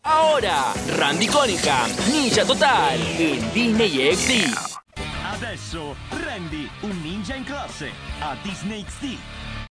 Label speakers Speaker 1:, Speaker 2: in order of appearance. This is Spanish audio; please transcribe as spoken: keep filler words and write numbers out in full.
Speaker 1: Ahora, Randy Cunningham, ninja total, in Disney X D.
Speaker 2: Adesso Randy, un ninja in classe, a Disney X D.